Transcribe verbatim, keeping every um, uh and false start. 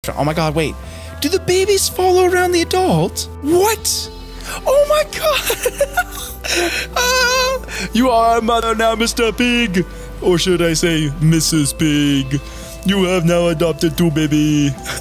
restaurant. Oh my god, wait. Do the babies follow around the adult? What? Oh my god. Ah, you are a mother now, Mister Pig. Or should I say, Missus Pig. You have now adopted two baby.